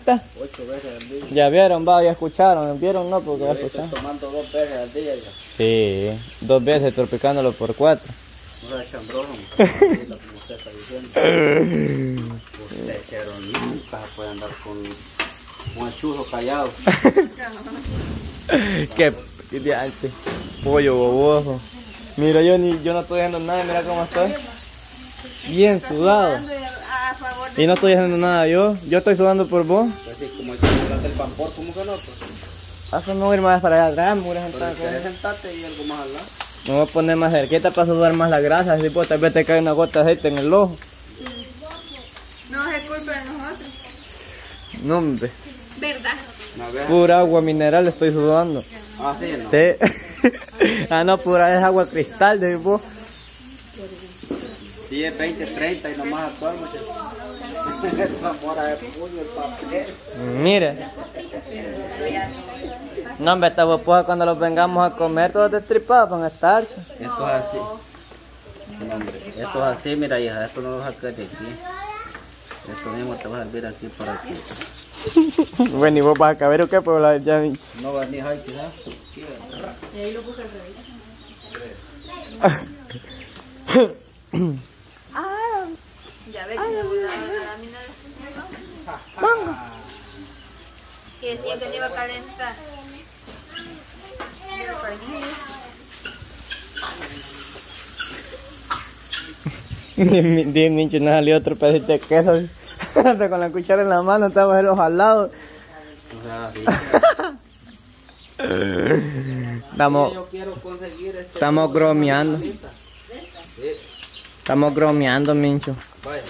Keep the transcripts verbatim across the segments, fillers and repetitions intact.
está. Ocho veces al día. Ya vieron, va, ya escucharon. ¿Vieron? No, porque ya Estoy escucharon. tomando dos veces al día ya. Sí, dos veces tropicándolo por cuatro. No sea chambroso, como usted está diciendo. Usted, pero nunca puede andar con un chuzo callado. Qué dianche. Pollo boboso. Mira, yo ni yo no estoy haciendo nada, mira cómo estoy. Bien sudado. Y no estoy haciendo nada yo. Yo estoy sudando por vos. Pues sí, como el chocolate del pampor, ¿cómo que no? Pues, Haz no ir más para allá atrás, me voy a sentar. pero sentate y algo más al lado. Me voy a poner más cerquita para sudar más la grasa. Así pues tal vez te cae una gota de aceite en el ojo. No es culpa de nosotros. No, hombre. ¿Verdad? No, vea. Pura agua mineral estoy sudando. Ah, sí, ¿no? Sí. Ah, no, pura es agua cristal de vos. Sí, es veinte, treinta y nomás actual, muchachos. Esta mora de puño, el papel. Mire. No, hombre, esta guapuja cuando los vengamos a comer todos destripados van a estar. Esto es así. No, hombre, esto es así, mira hija, esto no lo vas a caer de aquí. Esto mismo te vas a servir aquí por aquí. Bueno, ¿y vos vas a caber o qué? Pues la ya... No vas ni ahí quizás. Sí, Y ahí lo puse al revés. Ah, ya ve que me volaba la lámina de Mango. que decía que le iba a calentar. Pero para qué. Diez minchos, no salió otro pedacito de queso. Hasta con la cuchara en la mano, estamos en los jalados. o sea, sí. Estamos, Yo quiero conseguir este. estamos gromeando. Sí, Estamos gromeando, mincho. vaya.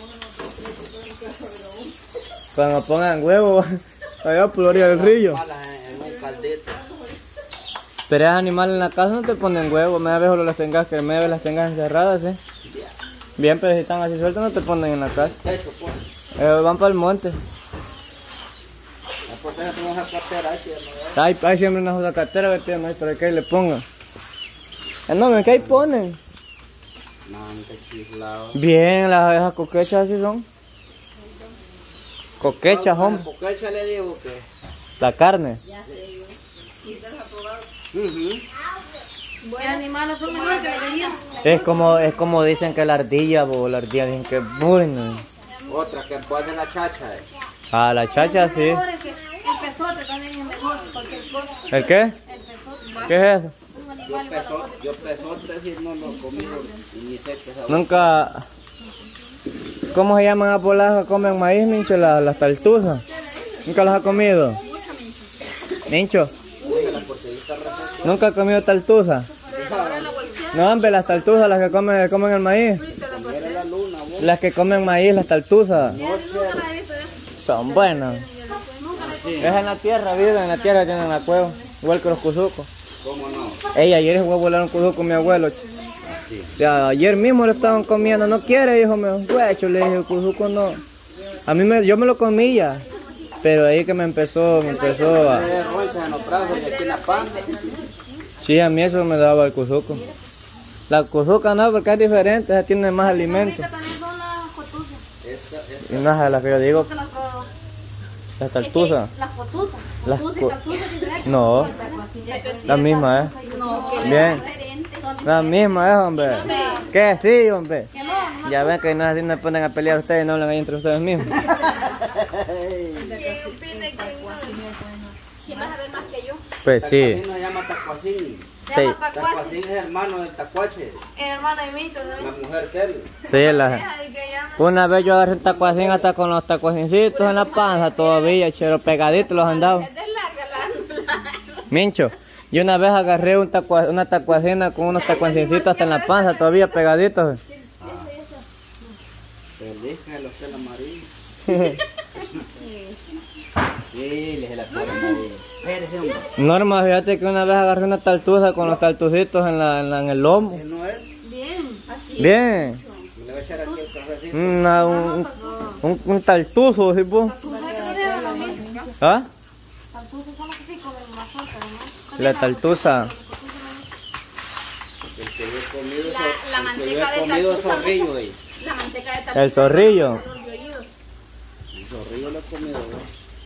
Cuando pongan huevos, allá por la orilla del río. Malas en, en un caldito. Pero esos animales en la casa no te ponen huevos. Media vez solo las tengas que media vez las tengas encerradas, ¿eh? Bien, pero si están así sueltos no te ponen en la casa. Eso, pues. Ellos van para el monte. Después tenemos esa cartera ahí, ¿no? Hay, hay siempre una joda cartera que no hay para que ahí le pongan. Eh, no, ¿qué ahí ponen? No, no te chislado. Bien, las abejas coquechas así son. Coquechas, hombre. Coquecha le digo que. La carne. Uh Buenos animales son mejores que la gallina. Es como, es como dicen que la ardilla, bo, la ardilla dicen que es buena. Otra que pone la chacha. Eh. Ah, la chacha sí. Mejor es que el pesote también es mejor que cualquier cosa. ¿El qué? El pesote. ¿Qué es eso? Un Yo animal peso, yo peso tres y no lo comí y ni sé qué es. Nunca... ¿Cómo se llaman a polas que comen maíz, Mincho? Las, las taltuzas. ¿Nunca las ha comido? Mincho. ¿Nunca ha comido taltuza? No, hombre, las taltuzas, las que comen, que comen el maíz. Las que comen maíz, las taltuzas. Son buenas. Es en la tierra, viven en la tierra, tienen la cueva. Igual que los cuzucos. ¿Cómo no? Ey, ayer se fue a volar un cuzuco con mi abuelo. Sí. Ya, ayer mismo lo estaban comiendo. No quiere, hijo mío. Huecho, le dije, el cuzuco no. A mí me, yo me lo comía. Pero ahí que me empezó, me empezó a... Eh, ronchas en los brazos y aquí en la panza. Sí, a mí eso me daba el cuzuco. La cuzuca no, porque es diferente, esa tiene más alimento. también son las cotuzas. Esta, esta. Y no es a la que yo digo, Las probó. las taltuzas. Las cotuzas. Las Cotuzas y co- taltuzas diferentes. No, la misma, ¿eh? No, que Bien. diferentes. La misma, ¿eh, hombre? ¿Qué? Sí, hombre. Ya ven que no así me ponen a pelear ustedes, no hablan ahí entre ustedes mismos. ¿Quién opina y quién no? ¿Quién vas a ver más que yo? Pues sí. Tacuacín se llama tacuacín. Se Sí. llama Tacuache. Tacuacín es hermano del tacuache. Es hermana de Mito, La ¿no? mujer de él. Sí, la... Deja de que llame. Una vez yo agarré un tacuacín hasta con los tacuacincitos en la panza todavía, chero, pegaditos los andaba. Es de larga la... Mincho, yo una vez agarré un tacua- una tacuacina con unos tacuacincitos hasta en la panza todavía pegaditos. Feliz que los pelos amarillos. Sí, les de la pura amarilla. Espérese, hombre. Norma, fíjate que una vez agarré una taltuza con los taltucitos en, la, en, la- en el lomo. ¿No es? Bien, así. Bien. Le voy a echar aquí el cafecito. Una- un, un, un taltuzo, ¿sí, po? ¿Tú sabes qué tiene la misma? ¿Ah? Taltuzas son las que sí comen mazorca, ¿no? La taltuza. El que yo he comido, La- so- la el que manteca yo he de comido taltuza, zorrillo, mucho. güey. La manteca de taltuza. El zorrillo. Los de oídos. El zorrillo lo he comido, güey.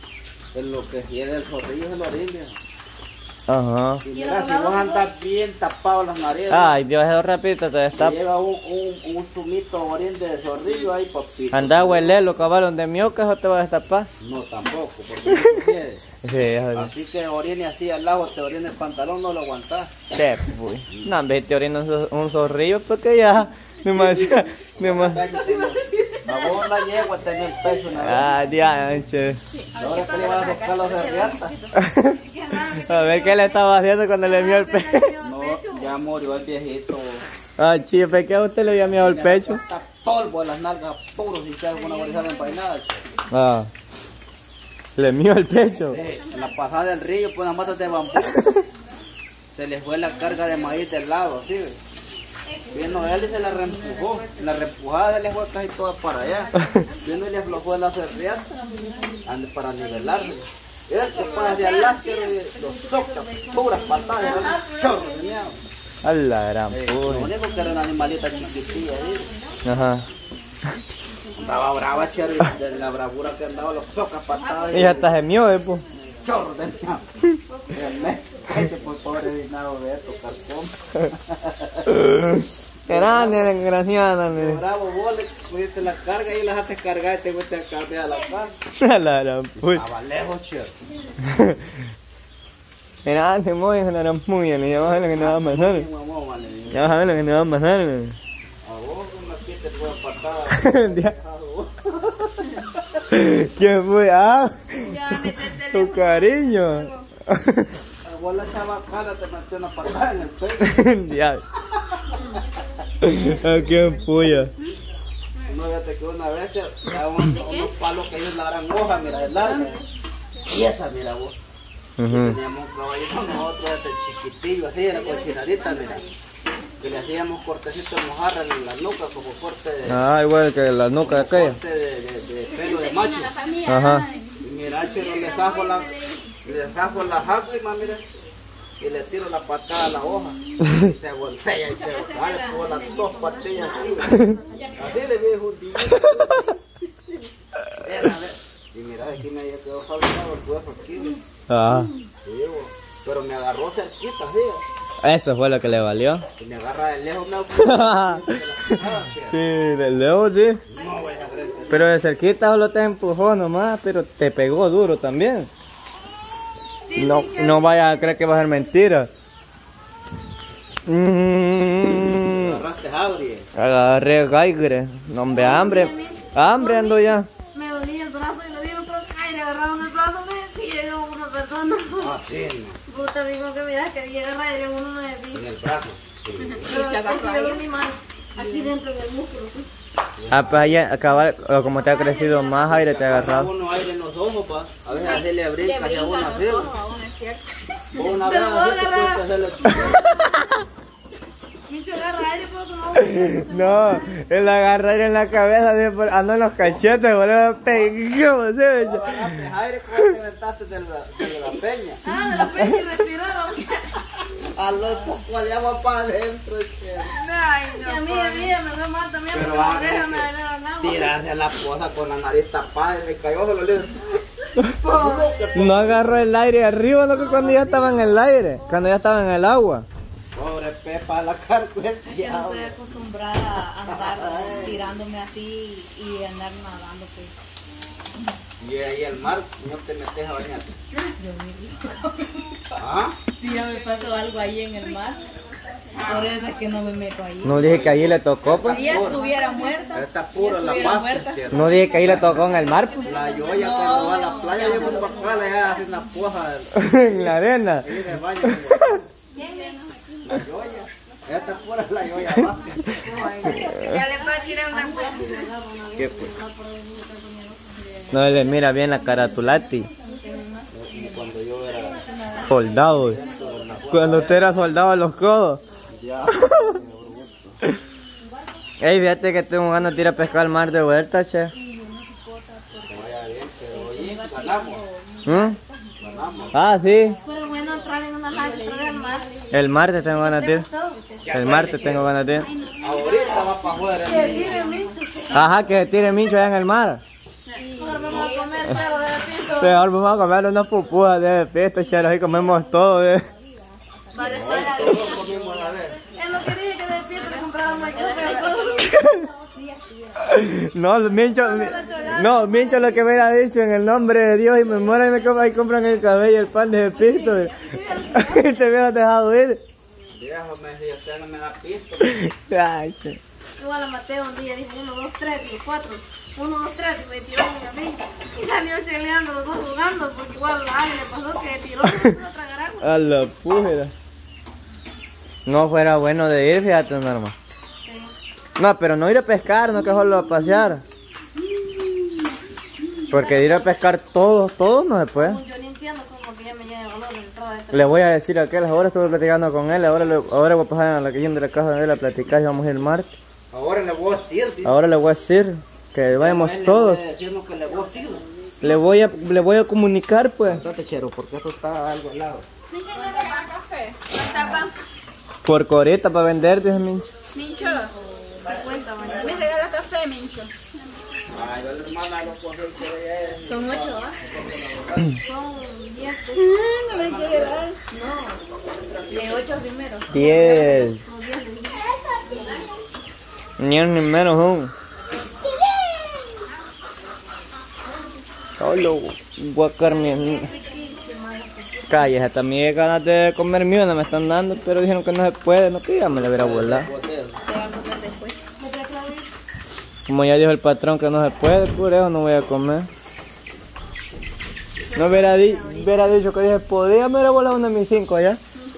Es lo que quiere el zorrillo es el orine. Ajá. Y mira, si vos andas bien tapado las narices. Ay, Dios, eso rapidito te te destapa. llega un, un, un zumito oriente de zorrillo ahí, papito. Anda a huelerlo, cabrón, donde miocas o te vas a destapar. No, tampoco, porque no se quiere. Sí, eso Así que orine así al lado, te orine el pantalón, no lo aguantás. sí. Pues. No, hombre, te orina un, zo- un zorrillo porque ya. Demasiado. Demasiado. A vos la yegua tenés el pecho en la Ah, dianche. ahora que le van a buscar los de riata. A ver qué le estaba haciendo cuando le vio el pecho. No, ya murió el viejito. Ah, chipe, ¿qué a usted le había miado el pecho? Está polvo en las nalgas, puros y que alguna bolsa empainada. Ah. Le mió el pecho. En la pasada del río, pues las matas de bambú. Se les fue la carga de maíz del lado, ¿sí? Vino él y se la reempujó. La reempujada se le fue casi toda para allá. Vino y le aflojó la cerriata para nivelarlo. Era el que para hacia el láser los soca, puras patadas, un chorro de miedo. A la gran Eh, lo puta. único que era una animalita chiquitilla, ¿sí? Ajá. Andaba brava, chero, y de la bravura que andaba los socas patadas. Y hasta se mió, eh, pues. Chorro de miedo. Este pues pobre vinado de esto, carcón. Grande, desgraciada, Lo me. bravo, vos le pusiste la carga y la dejaste cargar y te fuiste a cambiar la carga. A la gran puta. Estaba lejos, chero. Grande, muy, es una gran puya, le ya vas a ver lo que nos va a pasar. Mi mamá, vale. Ya vas a ver lo que nos va a pasar. A vos una pita te fue patada. ¿Quién fue? Ah, Ya, métete tu cariño. A vos la chava cara te metió una patada en el pecho. Ya. ¿A quién puya? No, fíjate que una vez que daban unos, unos palos que ellos la gran hoja, mira, de larga. Y esa, mira vos. Ujú. Teníamos un caballito nosotros desde chiquitillo, así, era cochinadita, mira. Que le hacíamos cortecito de mojarra en la nuca, como corte de, Ah, igual que la nuca de aquella. corte de, de, de pelo de macho. Ajá. Y mira, chero, le saco la, le saco la jácima, mira. Y le tiro la patada a la hoja. Y se voltea y se sale por las dos patillas arriba. Así le vi un dibujito. Y mira, aquí me quedó fabricado el hueso aquí. Ah. Sí, bo. Pero me agarró cerquita, así. Eso fue lo que le valió. Y me agarra de lejos, me Sí, de lejos sí. No voy a creer. Pero de cerquita solo te empujó nomás, pero te pegó duro también. No, no vayas a creer que va a ser mentira. Mm, Agarraste Audrey. agarré gaigre. No, hombre, hambre. Hambre ando ya. Me dolía el brazo y lo vi otro y le agarraron el brazo y llegó una persona. Ah, sí, Puta, mismo que miras que llega a y uno no me vi. en el brazo. Sí. Pero se agarró ahí. yo mi mano aquí dentro del músculo. ¿Sí? Ah, pues ahí acabar, o como te ha crecido más aire te ha Agarra agarrado. uno aire en los ojos, pa. A veces así le brinca hacia uno así. los ojos a uno, es cierto. O una vez Pero vos así te agarras- puedes hacerle. Micho agarra aire, pero no. No, él agarra aire en la cabeza, así por- anda en los cachetes, boludo, pegó, ¿sí? Agarraste aire cuando te aventaste de la, de la peña. Ah, de la peña y respiraron. A los pocos de agua para adentro, che. Ay, Y no. a mí, a mí, me fue mal también. Pero porque va la a oreja creer me que dañaron agua. tirarse a la poza con la nariz tapada y me cayó solo le No agarró el aire arriba, no que cuando ya estaba en el aire, cuando ya estaba en el agua. Pobre Pepa, la carcuenta. Yo no estoy acostumbrada a andar tirándome así y andar nadando, pues. Y ahí el mar, no te metes a bañar. ¿Ah? Si ya me pasó algo ahí en el mar, por eso es que no me meto ahí. No dije que ahí le tocó, pues. Si ya estuviera muerta, Está pura la estuviera pasta, muerta. che. No dije que ahí le tocó en el mar, pues. La yoya cuando va a la playa, yo voy para acá, le hace una poja En la arena. ahí de baño. La yoya. Esta es pura la yoya abajo. Ya le va a tirar una cosa. ¿Qué fue? No le mira bien la caratulati. Como cuando yo era Soldado. Cuando usted era soldado a los codos. ya. Ey, fíjate que tengo ganas de ir a pescar al mar de vuelta, che. Que vaya bien, pero oye, ganamos. ¿Mm? Ganamos. Ah, sí. Pero bueno, entrar en una lancha, entrar en mar. El martes tengo ganas de ir. El martes tengo ganas de ir. Ahorita va para afuera. Ajá, que se tire mincho allá en el mar. Ahora vamos a comer, pero de repente Mejor vamos a comer unas pupusas de fiesta, chero, y comemos todo. De... Vale, sola. Todos comimos a la vez. Él no quería que de fiesta le comprara un maicón. No, Mincho, no, Mincho lo que me hubiera dicho en el nombre de Dios y me muera y me compran, y compran el cabello y el pan de pisto. Y te hubiera dejado ir. Viejo, me decía, usted no me da pisto. Ay, che. Igual a Mateo un día dijo uno, dos, tres, digo cuatro. Uno, dos, tres, y me tiró a mí. Y salió cheleando los dos jugando, porque igual a alguien le pasó que tiró y no tragar agua. A la pujera. No fuera bueno de ir, fíjate, Norma. No, pero no ir a pescar, no que solo a pasear. Porque de ir a pescar todos, todos no se puede. Yo ni entiendo cómo que ya me llega valor de entrada de este. Le voy a decir a aquel, ahora estuve platicando con él, ahora, le, ahora voy a pasar a la calle de la casa de él a platicar y vamos a ir el martes. Ahora le voy a decir, tío. Ahora le voy a decir que vayamos todos. Le voy a que le voy a decir. Le voy a, le voy a comunicar, pues. Estate, chero, porque esto está algo al lado. Café. ¿Tapa? Por coreta para vender, dice Mincho. Mincho. cincuenta mañana. ¿Me regalas café, Mincho? Ay, yo le hermana los cosas que Son ocho, ¿ah? Son diez. No me quiere dar. No. De ocho primero. Diez. Ni un ni menos un. Solo guacarme. Calles, hasta mi ganas de comer mío no me están dando, pero dijeron que no se puede, no que ya me la hubiera volado. Como ya dijo el patrón que no se puede, por eso no voy a comer. No hubiera, di hubiera dicho que dije, podía, me hubiera volado una de mis cinco allá.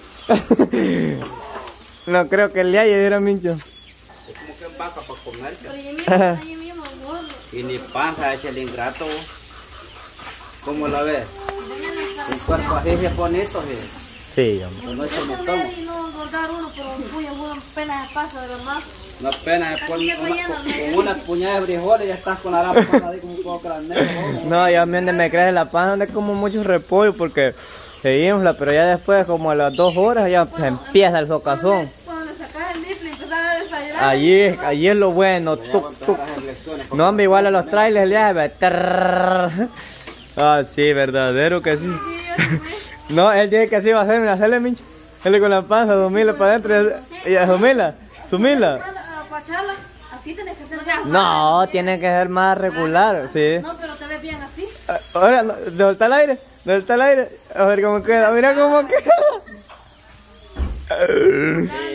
No creo que el día diera Mincho. Es como que vaca para comer. Pero yo mismo, yo mismo, gordo. Y ni panza, echa el ingrato. ¿Cómo la ves? Un cuerpo así es bonito, sí. Sí, hombre. Pero no echa Yo montón. comer y no engordar uno, pero muy apenas se pasa de lo más. No apenas se pone una, con, con una puñada de frijoles ya estás con la rampa ahí como un poco granero. No, ya me, me crece la panza, donde como mucho repollo porque se infla, pero ya después, como a las dos horas, ya se empieza el socazón. Cuando le sacas el nipple y empezás a desayunar. Allí, es- allí es lo bueno. Tuc, tuc. No, hombre, igual a los trailers ya ve. Trrrr. Ah, sí, verdadero que sí. No, él dice que así va a ser, mira, hacerle Mincho. Él con la panza, sumila para adentro y y sumila, sumila. A pacharla, así tenés que hacer. No, tiene que ser más regular, sí. No, pero te ves bien así. Ah, ahora, no, ¿dónde está el aire? ¿Dónde está el aire? A ver cómo queda, mira cómo queda.